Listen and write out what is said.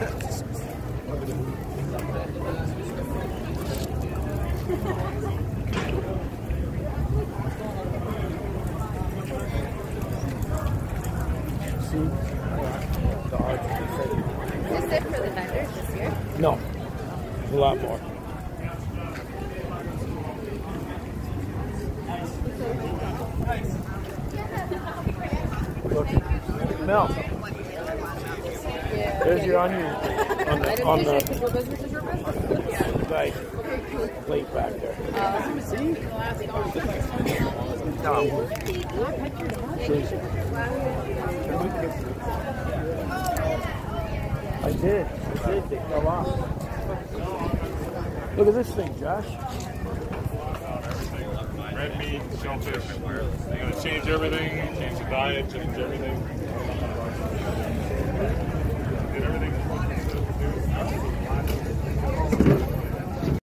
Is this it for the vendors this year? No, a lot more. Mel, there's your onion on the right plate back there. I did. They fell off. Look at this thing, Josh. Red meat, shellfish. They're going to change everything, change the diet, change everything.